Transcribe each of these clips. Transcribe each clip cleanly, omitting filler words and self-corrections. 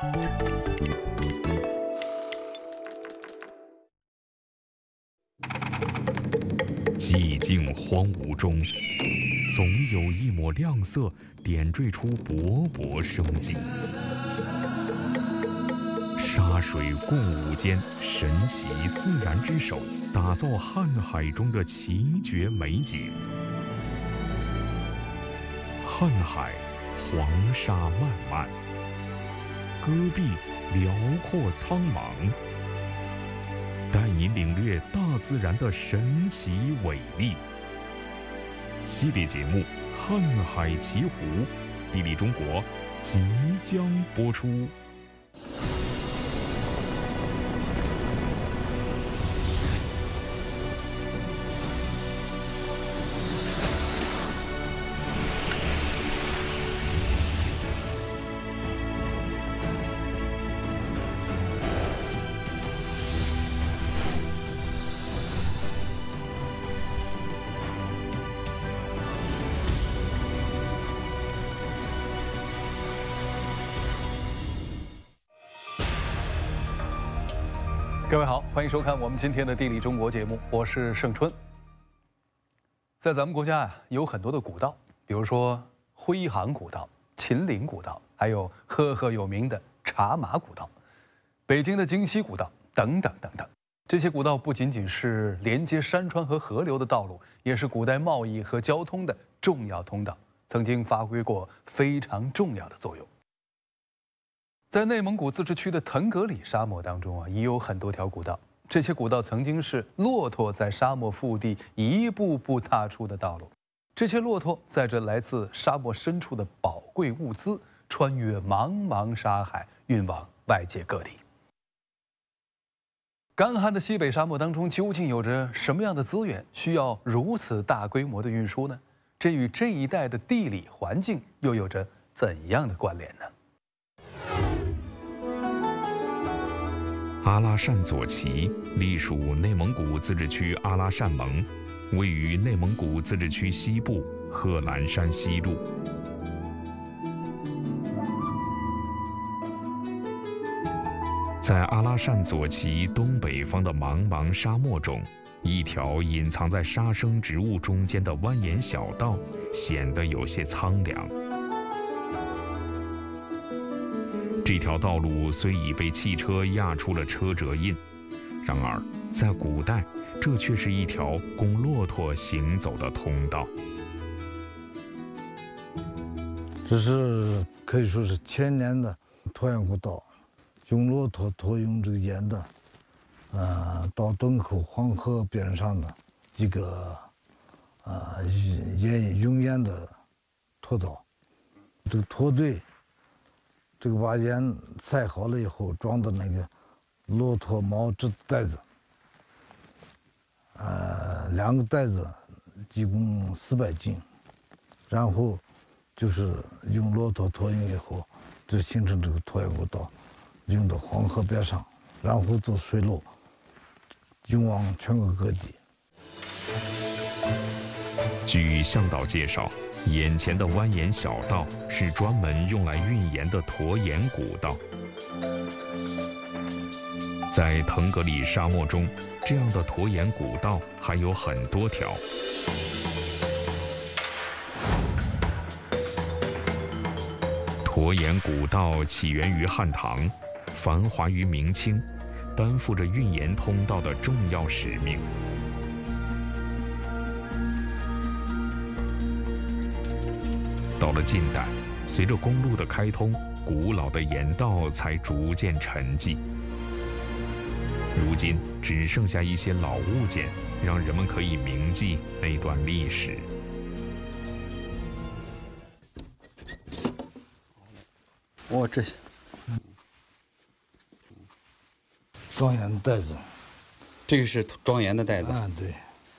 寂静荒芜中，总有一抹亮色点缀出勃勃生机。沙水共舞间，神奇自然之手打造瀚海中的奇绝美景。瀚海，黄沙漫漫，戈壁辽阔苍茫，带您领略大自然的神奇伟力。系列节目《瀚海奇湖》，地理中国即将播出。 各位好，欢迎收看我们今天的《地理中国》节目，我是盛春。在咱们国家啊，有很多的古道，比如说徽杭古道、秦岭古道，还有赫赫有名的茶马古道、北京的京西古道等等等等。这些古道不仅仅是连接山川和河流的道路，也是古代贸易和交通的重要通道，曾经发挥过非常重要的作用。在内蒙古自治区的腾格里沙漠当中啊，也有很多条古道。这些古道曾经是骆驼在沙漠腹地一步步踏出的道路。这些骆驼载着来自沙漠深处的宝贵物资，穿越茫茫沙海，运往外界各地。干旱的西北沙漠当中，究竟有着什么样的资源，需要如此大规模的运输呢？这与这一带的地理环境又有着怎样的关联呢？ 阿拉善左旗隶属内蒙古自治区阿拉善盟，位于内蒙古自治区西部贺兰山西麓。在阿拉善左旗东北方的茫茫沙漠中，一条隐藏在沙生植物中间的蜿蜒小道显得有些苍凉。这条道路虽已被汽车压出了车辙印，然而在古代，这却是一条供骆驼行走的通道。 这是可以说是千年的驮盐古道，用骆驼驮用这个盐的，到敦口黄河边上的一个用盐的驮道，这个驮队。这个把盐塞好了以后，装到那个骆驼毛织袋子，2个袋子，一共400斤，然后就是用骆驼驮运以后，就形成这个驮盐古道，运到黄河边上，然后走水路，运往全国各地。 据向导介绍，眼前的蜿蜒小道是专门用来运盐的驮盐古道。在腾格里沙漠中，这样的驮盐古道还有很多条。驮盐古道起源于汉唐，繁华于明清，担负着运盐通道的重要使命。到了近代，随着公路的开通，古老的盐道才逐渐沉寂。如今只剩下一些老物件，让人们可以铭记那段历史。 这些装盐的袋子， 这个是装盐的袋子。 对。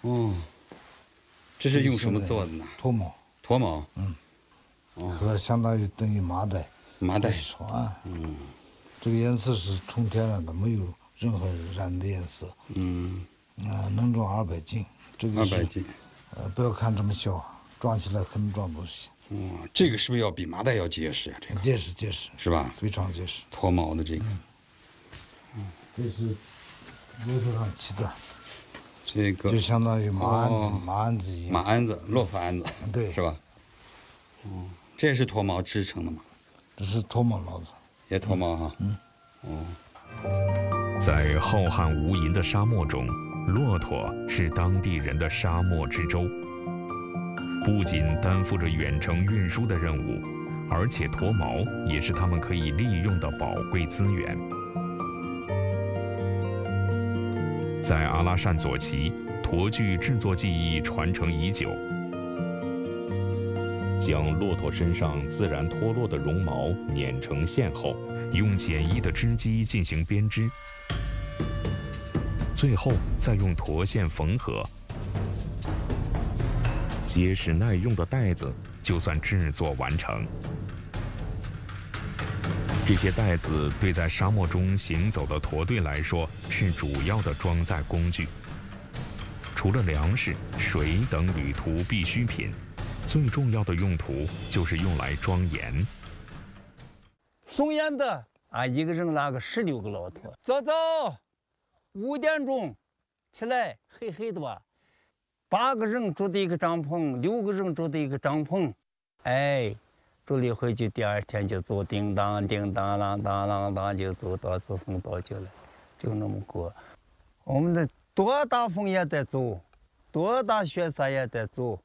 这是用什么做的呢？ 脱毛。 脱毛。 和相当于等于麻袋。 麻袋。 这个颜色是纯天然的，没有任何染的颜色。能装200斤。这个是 200斤。 不要看这么小，装起来可能装东西。 这个是不是要比麻袋要结实啊？这个结实， 是吧？ 非常结实。 脱毛的这个， 这是骆驼上骑的， 这个就相当于马鞍子一样。 马鞍子，骆驼鞍子， 对， 是吧？这是脱毛织成的吗？ 这是脱毛脑子， 也脱毛哈。 在浩瀚无垠的沙漠中，骆驼是当地人的沙漠之舟，不仅担负着远程运输的任务，而且脱毛也是他们可以利用的宝贵资源。在阿拉善左旗，驼具制作技艺传承已久。将骆驼身上自然脱落的绒毛碾成线后，用简易的织机进行编织，最后再用驼线缝合，结实耐用的带子就算制作完成。这些带子对在沙漠中行走的驼队来说是主要的装载工具，除了粮食、水等旅途必需品，最重要的用途就是用来装盐。 送盐的一个人拉个16个骆驼，早5点钟起来，黑黑的吧，8个人住的一个帐篷，6个人住的一个帐篷，住了回去，第2天就走，叮当叮当啷当啷当就走到自送到家了，就那么过。我们的多大风也得走，多大雪灾也得走。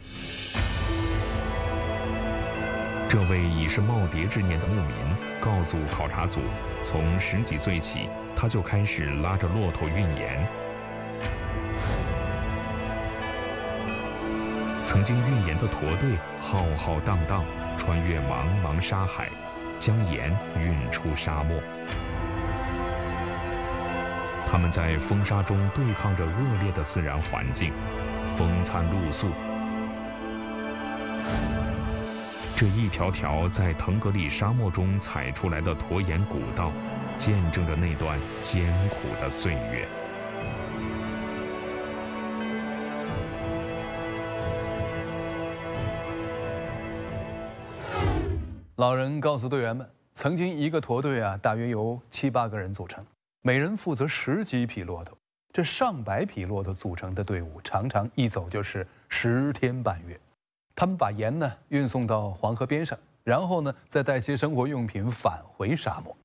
这位已是耄耋之年的牧民告诉考察组，从10几岁起，他就开始拉着骆驼运盐。曾经运盐的驼队浩浩荡荡，穿越茫茫沙海，将盐运出沙漠。他们在风沙中对抗着恶劣的自然环境，风餐露宿。这一条条在腾格里沙漠中踩出来的驼岩古道，见证着那段艰苦的岁月。 老人告诉队员们，曾经一个驼队大约由7、8个人组成，每人负责10几匹骆驼。这上百匹骆驼组成的队伍，常常一走就是10天半月。他们把盐运送到黄河边上，然后再带些生活用品返回沙漠。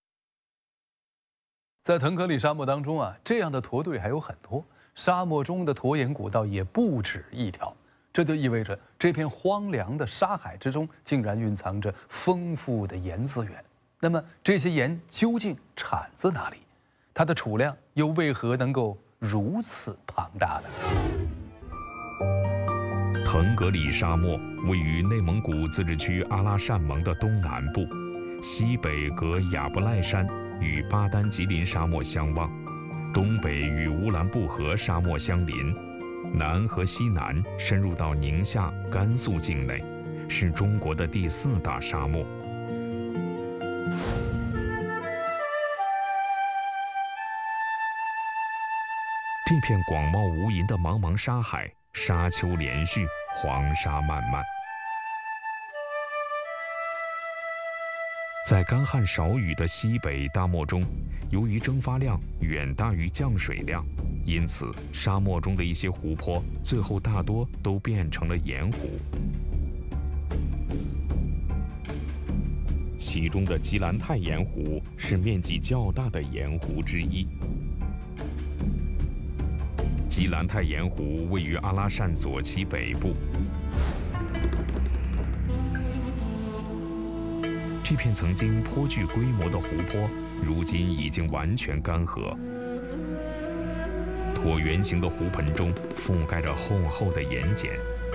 在腾格里沙漠当中这样的驼队还有很多，沙漠中的驼岩古道也不止一条。这就意味着这片荒凉的沙海之中，竟然蕴藏着丰富的盐资源。那么这些盐究竟产自哪里？它的储量又为何能够如此庞大呢？ 腾格里沙漠位于内蒙古自治区阿拉善盟的东南部，西北隔雅布赖山与巴丹吉林沙漠相望，东北与乌兰布和沙漠相邻，南和西南深入到宁夏、甘肃境内，是中国的第4大沙漠。这片广袤无垠的茫茫沙海，沙丘连续，黄沙漫漫。在干旱少雨的西北大漠中，由于蒸发量远大于降水量，因此沙漠中的一些湖泊最后大多都变成了盐湖。其中的吉兰泰盐湖是面积较大的盐湖之一。吉兰泰盐湖位于阿拉善左旗北部。这片曾经颇具规模的湖泊，如今已经完全干涸。椭圆形的湖盆中覆盖着厚厚的盐碱，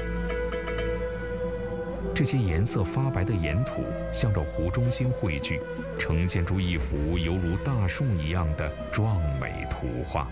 这些颜色发白的盐土向着湖中心汇聚，呈现出一幅犹如大树一样的壮美图画。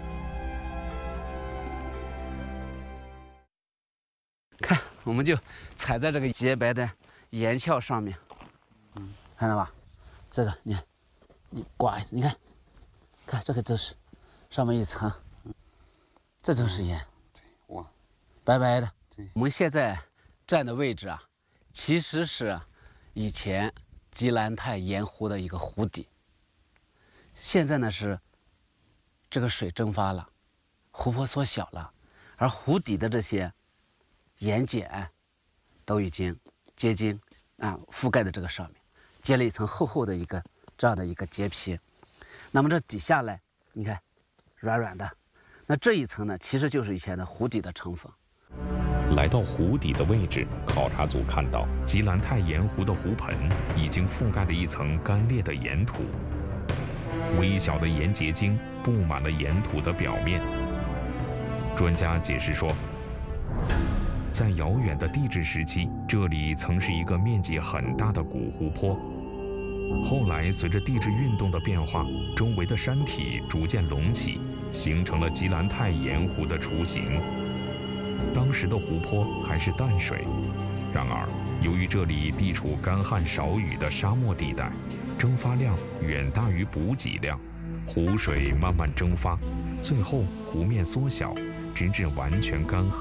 看，我们就踩在这个洁白的盐壳上面，看到吧？这个你看，你刮一次，你看，看这个都是上面一层，这就是盐， 哇， 白白的。 对， 我们现在站的位置啊， 其实是以前吉兰泰盐湖的一个湖底。现在呢是这个水蒸发了，湖泊缩小了，而湖底的这些盐碱都已经结晶覆盖在这个上面，结了一层厚厚的这样的一个结皮。那么这底下来，你看软软的，那这一层呢，其实就是以前的湖底的成分。 来到湖底的位置，考察组看到吉兰泰盐湖的湖盆已经覆盖了一层干裂的盐土，微小的盐结晶布满了盐土的表面。专家解释说，在遥远的地质时期，这里曾是一个面积很大的古湖泊。后来随着地质运动的变化，周围的山体逐渐隆起，形成了吉兰泰盐湖的雏形。当时的湖泊还是淡水，然而由于这里地处干旱少雨的沙漠地带，蒸发量远大于补给量，湖水慢慢蒸发，最后湖面缩小，直至完全干涸。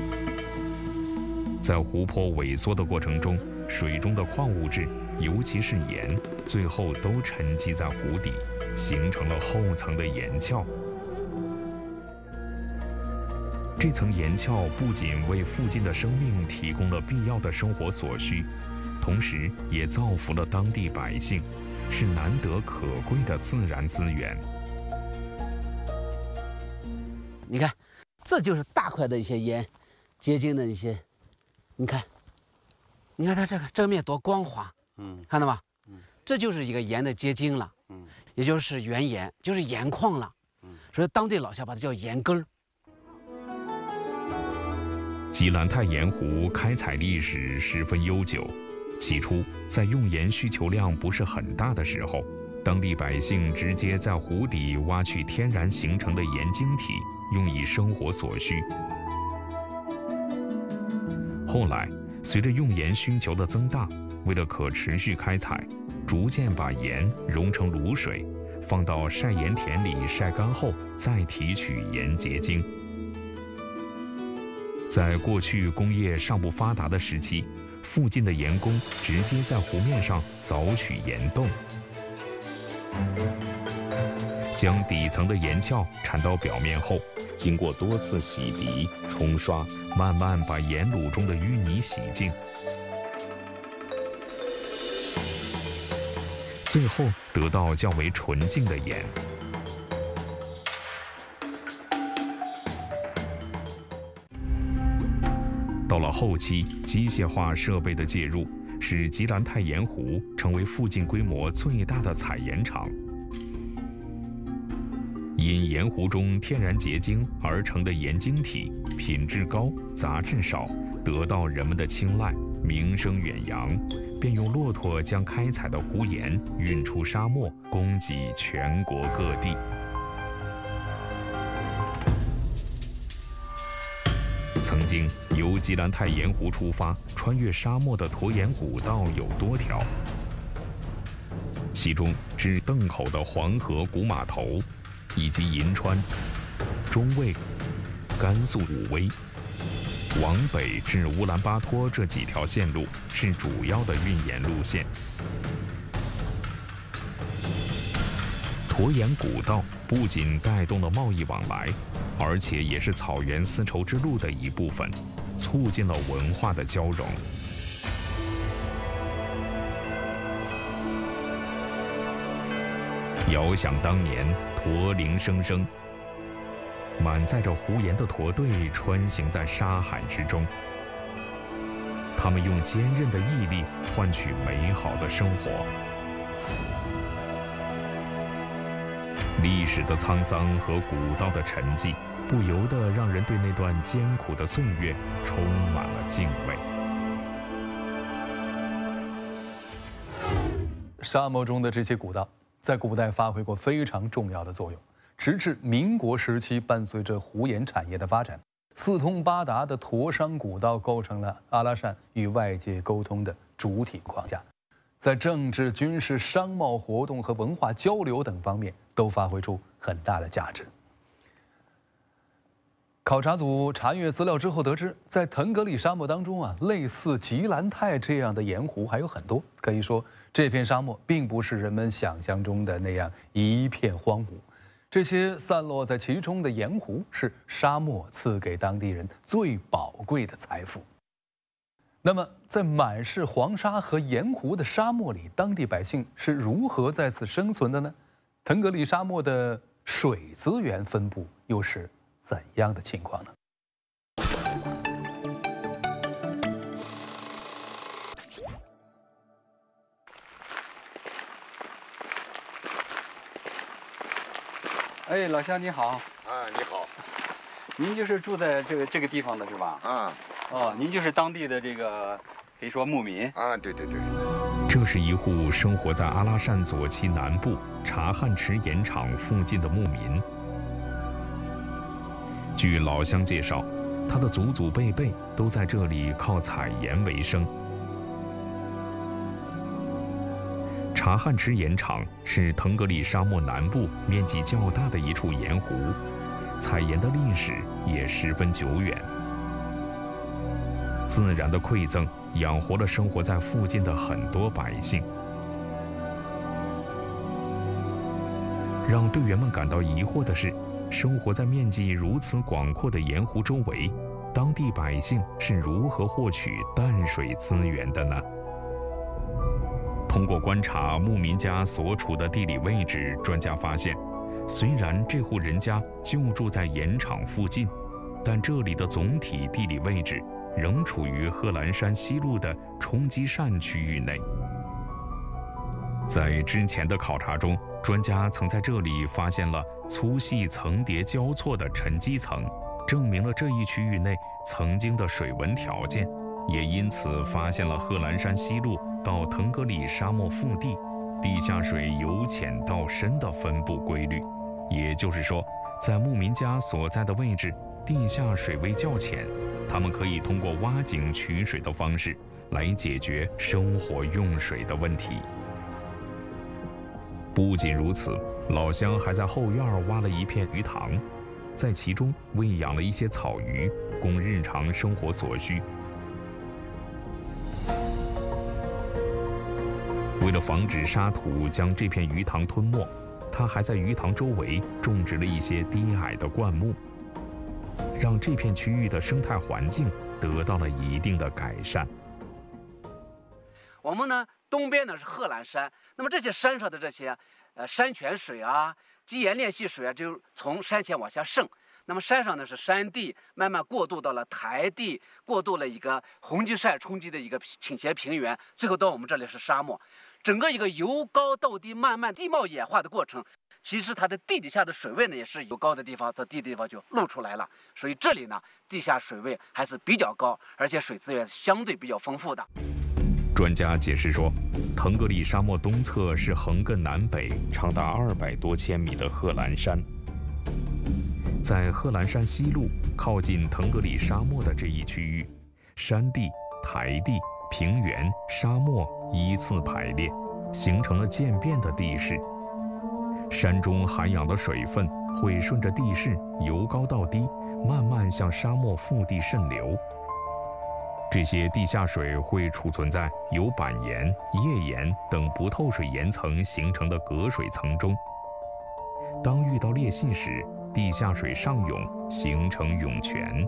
在湖泊萎缩的过程中，水中的矿物质，尤其是盐，最后都沉积在湖底，形成了厚层的盐壳。这层盐壳不仅为附近的生命提供了必要的生活所需，同时也造福了当地百姓，是难得可贵的自然资源。 你看，这就是大块的一些盐结晶的一些，你看它这个面多光滑，看到吧？这就是一个盐的结晶了，也就是原盐，就是盐矿了，所以当地老乡把它叫盐根儿。 吉兰泰盐湖开采历史十分悠久，起初在用盐需求量不是很大的时候，当地百姓直接在湖底挖取天然形成的盐晶体，用以生活所需。后来，随着用盐需求的增大，为了可持续开采，逐渐把盐溶成卤水，放到晒盐田里晒干后，再提取盐结晶。在过去工业尚不发达的时期，附近的盐工直接在湖面上凿取盐洞，将底层的盐壳铲到表面后，经过多次洗涤、冲刷，慢慢把盐卤中的淤泥洗净，最后得到较为纯净的盐。到了后期，机械化设备的介入，使吉兰泰盐湖成为附近规模最大的采盐场。因盐湖中天然结晶而成的盐晶体品质高、杂质少，得到人们的青睐，名声远扬，便用骆驼将开采的湖盐运出沙漠，供给全国各地。曾经由吉兰泰盐湖出发，穿越沙漠的沱盐古道有多条，其中至邓口的黄河古码头，以及银川、中卫、甘肃武威，往北至乌兰巴托这几条线路是主要的运盐路线。沱盐古道不仅带动了贸易往来，而且也是草原丝绸之路的一部分，促进了文化的交融。遥想当年，驼铃声声，满载着湖盐的驼队穿行在沙海之中，他们用坚韧的毅力换取美好的生活。历史的沧桑和古道的沉寂，不由得让人对那段艰苦的岁月充满了敬畏。 沙漠中的这些古道，在古代发挥过非常重要的作用。直至民国时期，伴随着湖盐产业的发展，四通八达的沱商古道构成了阿拉善与外界沟通的主体框架，在政治、军事、商贸活动和文化交流等方面都发挥出很大的价值。 考察组查阅资料之后得知，在腾格里沙漠当中啊，类似吉兰泰这样的盐湖还有很多。可以说，这片沙漠并不是人们想象中的那样一片荒芜。这些散落在其中的盐湖，是沙漠赐给当地人最宝贵的财富。那么，在满是黄沙和盐湖的沙漠里，当地百姓是如何在此生存的呢？腾格里沙漠的水资源分布又是怎样的情况呢？ 哎，老乡你好。 啊，你好。 您就是住在这个地方的是吧？ 啊。 哦，您就是当地的可以说牧民。 啊，对对对。 这是一户生活在阿拉善左旗南部察汉池盐场附近的牧民。据老乡介绍，他的祖祖辈辈都在这里靠采盐为生。察汉池盐场是腾格里沙漠南部面积较大的一处盐湖，采盐的历史也十分久远。自然的馈赠养活了生活在附近的很多百姓。让队员们感到疑惑的是，生活在面积如此广阔的盐湖周围，当地百姓是如何获取淡水资源的呢？通过观察牧民家所处的地理位置，专家发现，虽然这户人家就住在盐场附近，但这里的总体地理位置仍处于贺兰山西麓的冲积扇区域内。在之前的考察中，专家曾在这里发现了粗细层叠交错的沉积层，证明了这一区域内曾经的水文条件，也因此发现了贺兰山西麓到腾格里沙漠腹地地下水由浅到深的分布规律。也就是说，在牧民家所在的位置，地下水位较浅，他们可以通过挖井取水的方式来解决生活用水的问题。不仅如此，老乡还在后院挖了一片鱼塘，在其中喂养了一些草鱼，供日常生活所需。为了防止沙土将这片鱼塘吞没，他还在鱼塘周围种植了一些低矮的灌木，让这片区域的生态环境得到了一定的改善。 我们呢，东边呢是贺兰山，那么这些山上的这些山泉水啊、基岩裂隙水啊，就从山前往下渗。那么山上呢是山地，慢慢过渡到了台地，过渡了一个红积扇冲击的一个倾斜平原，最后到我们这里是沙漠。整个一个由高到低慢慢地貌演化的过程，其实它的地底下的水位呢也是由高的地方到低的地方就露出来了，所以这里呢地下水位还是比较高，而且水资源相对比较丰富的。 专家解释说，腾格里沙漠东侧是横亘南北长达200多千米的贺兰山，在贺兰山西麓靠近腾格里沙漠的这一区域，山地、台地、平原、沙漠依次排列，形成了渐变的地势。山中涵养的水分会顺着地势由高到低，慢慢向沙漠腹地渗流。这些地下水会储存在由板岩、页岩等不透水岩层形成的隔水层中。当遇到裂隙时，地下水上涌，形成涌泉。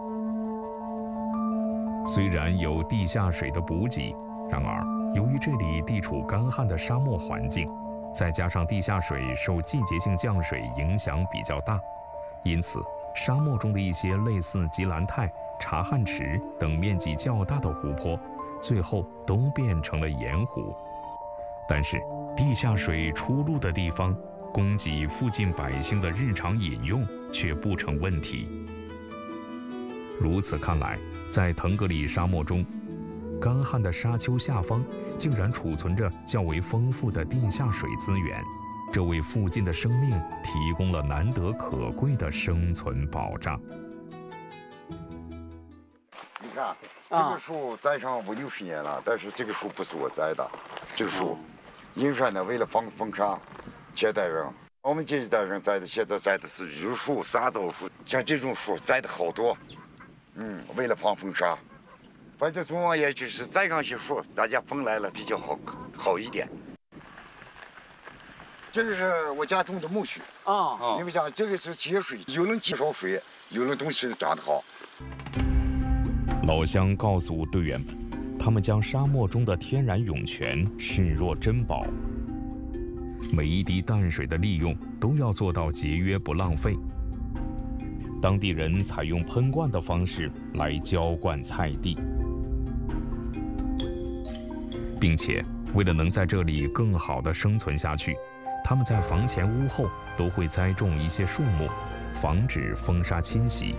虽然有地下水的补给，然而由于这里地处干旱的沙漠环境，再加上地下水受季节性降水影响比较大，因此沙漠中的一些类似吉兰泰、察汉池等面积较大的湖泊，最后都变成了盐湖。但是地下水出入的地方，供给附近百姓的日常饮用却不成问题。如此看来，在腾格里沙漠中，干旱的沙丘下方竟然储存着较为丰富的地下水资源，这为附近的生命提供了难得可贵的生存保障。 你看，这个树栽上50-60年了，但是这个树不是我栽的，这个树，银山呢为了防风沙，接待人我们这一代人栽的，现在栽的是榆树、沙枣树，像这种树栽的好多。为了防风沙，反正总而言之是栽上些树，大家风来了比较好一点。这个是我家种的苜蓿啊，因为啥？这个是节水，又能减少水，又能东西长得好。 老乡告诉队员们，他们将沙漠中的天然涌泉视若珍宝，每一滴淡水的利用都要做到节约不浪费。当地人采用喷灌的方式来浇灌菜地，并且为了能在这里更好地生存下去，他们在房前屋后都会栽种一些树木，防止风沙侵袭。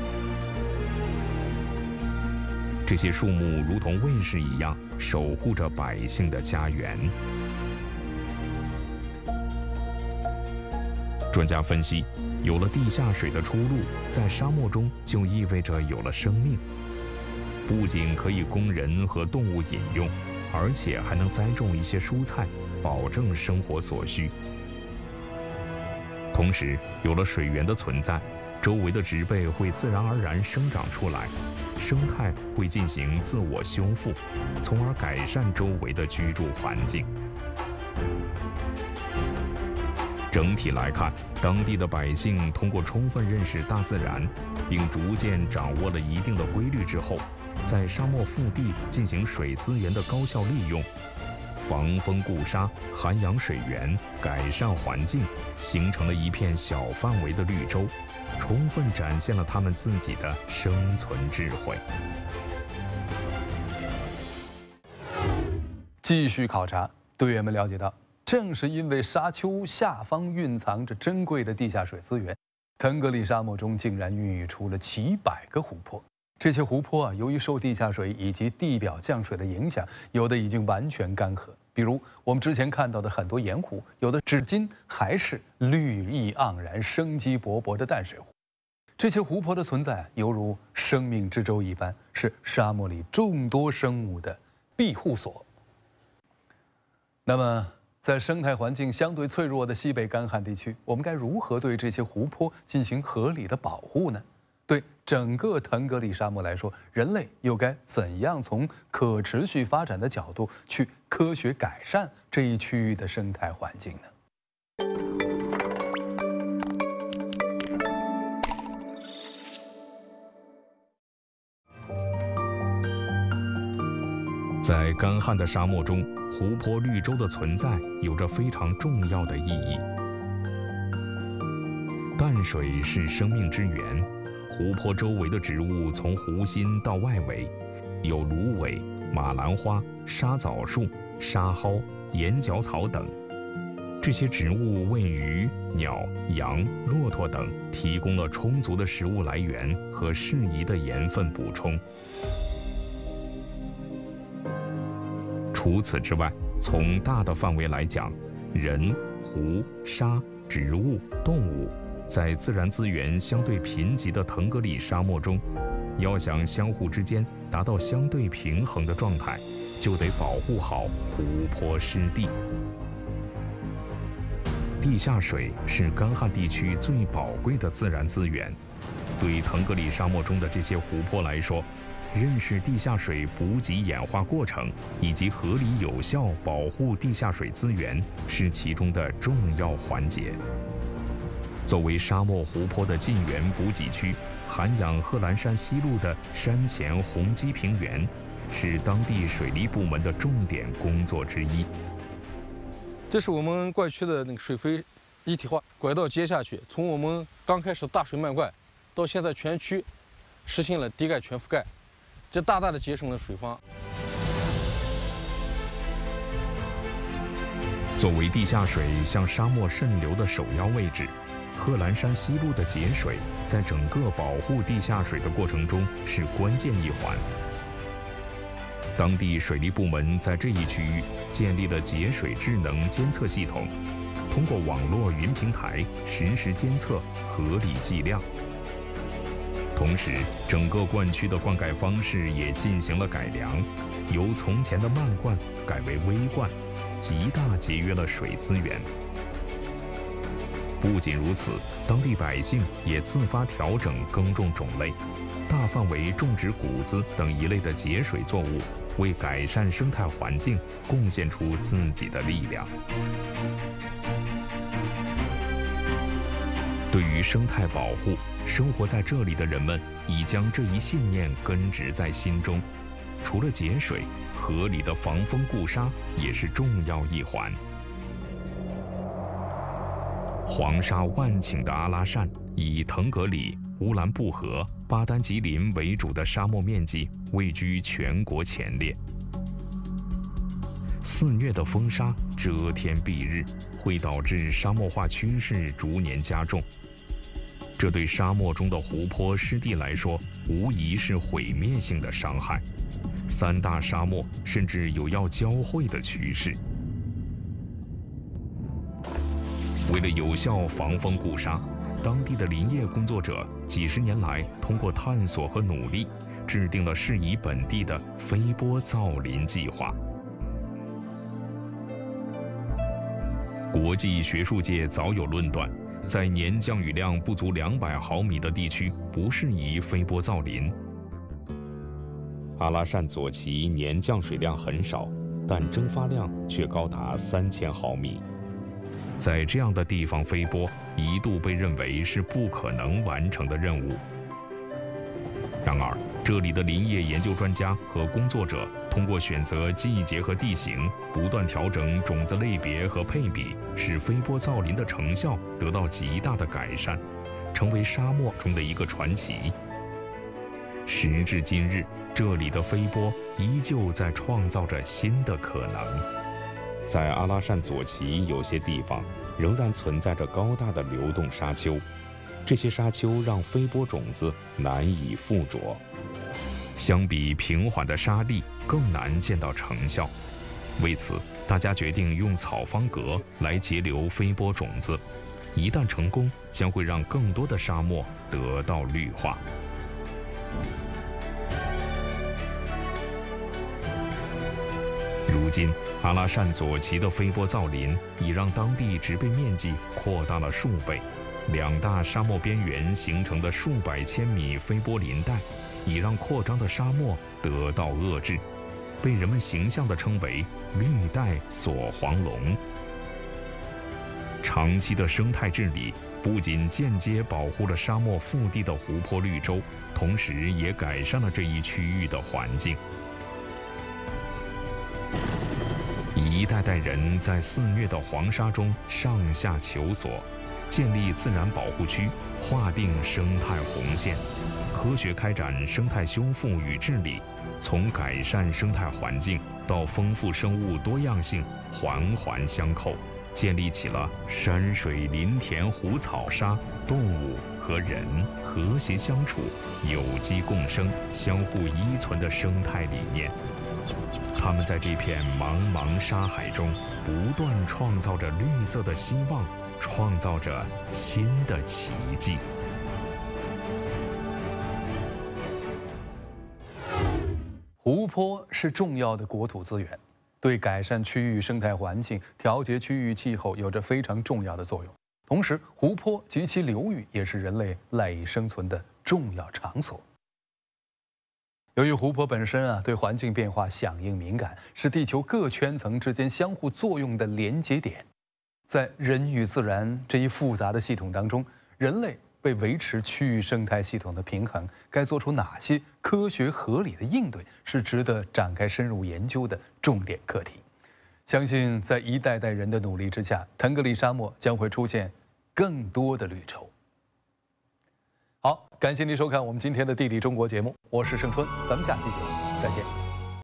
这些树木如同卫士一样，守护着百姓的家园。专家分析，有了地下水的出路，在沙漠中就意味着有了生命，不仅可以供人和动物饮用，而且还能栽种一些蔬菜，保证生活所需。同时，有了水源的存在，周围的植被会自然而然生长出来，生态会进行自我修复，从而改善周围的居住环境。整体来看，当地的百姓通过充分认识大自然，并逐渐掌握了一定的规律之后，在沙漠腹地进行水资源的高效利用，防风固沙、涵养水源、改善环境，形成了一片小范围的绿洲，充分展现了他们自己的生存智慧。 继续考察，队员们了解到，正是因为沙丘下方蕴藏着珍贵的地下水资源，腾格里沙漠中竟然孕育出了几百个湖泊。这些湖泊由于受地下水以及地表降水的影响，有的已经完全干涸。比如我们之前看到的很多盐湖，有的至今还是绿意盎然、生机勃勃的淡水湖。这些湖泊的存在，犹如生命之舟一般，是沙漠里众多生物的庇护所。那么，在生态环境相对脆弱的西北干旱地区，我们该如何对这些湖泊进行合理的保护呢？对整个腾格里沙漠来说，人类又该怎样从可持续发展的角度去科学改善这一区域的生态环境呢？ 在干旱的沙漠中，湖泊绿洲的存在有着非常重要的意义。淡水是生命之源，湖泊周围的植物从湖心到外围，有芦苇、马兰花、沙枣树、沙蒿、眼角草等。这些植物为鱼、鸟、羊、骆驼等提供了充足的食物来源和适宜的盐分补充。除此之外，从大的范围来讲，人、湖、沙、植物、动物，在自然资源相对贫瘠的腾格里沙漠中，要想相互之间达到相对平衡的状态，就得保护好湖泊湿地。地下水是干旱地区最宝贵的自然资源，对腾格里沙漠中的这些湖泊来说，认识地下水补给演化过程以及合理有效保护地下水资源是其中的重要环节。作为沙漠湖泊的近源补给区，涵养贺兰山西麓的山前红基平原是当地水利部门的重点工作之一。 这是我们灌区的那个水肥一体化拐道接下去，从我们刚开始大水漫灌，到现在全区实现了堤盖全覆盖，这大大的节省了水方。 作为地下水向沙漠渗流的首要位置，贺兰山西麓的节水在整个保护地下水的过程中是关键一环。当地水利部门在这一区域建立了节水智能监测系统，通过网络云平台实时监测，合理计量。同时，整个灌区的灌溉方式也进行了改良，由从前的慢灌改为微灌，极大节约了水资源。 不仅如此，当地百姓也自发调整耕种种类，大范围种植谷子等一类的节水作物，为改善生态环境贡献出自己的力量。对于生态保护，生活在这里的人们已将这一信念根植在心中。除了节水，合理的防风固沙也是重要一环。黄沙万顷的阿拉善，以腾格里、乌兰布和、巴丹吉林为主的沙漠面积位居全国前列。肆虐的风沙遮天蔽日，会导致沙漠化趋势逐年加重。这对沙漠中的湖泊湿地来说，无疑是毁灭性的伤害。三大沙漠甚至有要交汇的趋势。为了有效防风固沙，当地的林业工作者几十年来通过探索和努力，制定了适宜本地的飞波造林计划。国际学术界早有论断，在年降雨量不足200毫米的地区不适宜飞波造林。阿拉善左旗年降水量很少，但蒸发量却高达3000毫米。在这样的地方飞波，一度被认为是不可能完成的任务。然而，这里的林业研究专家和工作者通过选择季节和地形，不断调整种子类别和配比，使飞波造林的成效得到极大的改善，成为沙漠中的一个传奇。时至今日，这里的飞波依旧在创造着新的可能。在阿拉善左旗有些地方仍然存在着高大的流动沙丘，这些沙丘让飞波种子难以附着。相比平缓的沙地，更难见到成效。为此，大家决定用草方格来截留飞波种子。一旦成功，将会让更多的沙漠得到绿化。如今，阿拉善左旗的飞波造林已让当地植被面积扩大了数倍，两大沙漠边缘形成的数百千米飞波林带，已让扩张的沙漠得到遏制，被人们形象地称为“绿带锁黄龙”。长期的生态治理不仅间接保护了沙漠腹地的湖泊绿洲，同时也改善了这一区域的环境。一代代人在肆虐的黄沙中上下求索，建立自然保护区，划定生态红线，科学开展生态修复与治理，从改善生态环境到丰富生物多样性，环环相扣，建立起了山水林田湖草沙、动物和人和谐相处、有机共生、相互依存的生态理念。他们在这片茫茫沙海中不断创造着绿色的希望，创造着新的奇迹。 湖泊是重要的国土资源，对改善区域生态环境、调节区域气候有着非常重要的作用。同时，湖泊及其流域也是人类赖以生存的重要场所。由于湖泊本身对环境变化响应敏感，是地球各圈层之间相互作用的连接点。在人与自然这一复杂的系统当中，人类为维持区域生态系统的平衡，该做出哪些科学合理的应对，是值得展开深入研究的重点课题。相信在一代代人的努力之下，腾格里沙漠将会出现更多的绿洲。好，感谢您收看我们今天的《地理中国》节目，我是盛春，咱们下期节目再见。